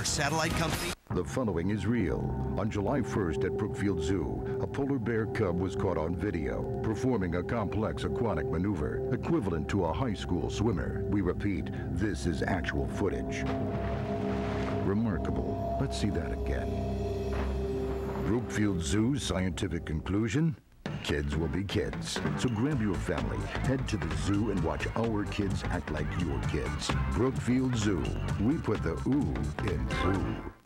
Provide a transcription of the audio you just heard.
satellite company. The following is real. On July 1st at Brookfield Zoo, a polar bear cub was caught on video, performing a complex aquatic maneuver equivalent to a high school swimmer. We repeat, this is actual footage. Remarkable. Let's see that again. Brookfield Zoo's scientific conclusion? Kids will be kids. So grab your family, head to the zoo and watch our kids act like your kids. Brookfield Zoo. We put the ooh in zoo.